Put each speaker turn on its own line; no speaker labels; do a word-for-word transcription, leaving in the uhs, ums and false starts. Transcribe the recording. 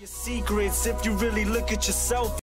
Your secrets if you really look at yourself.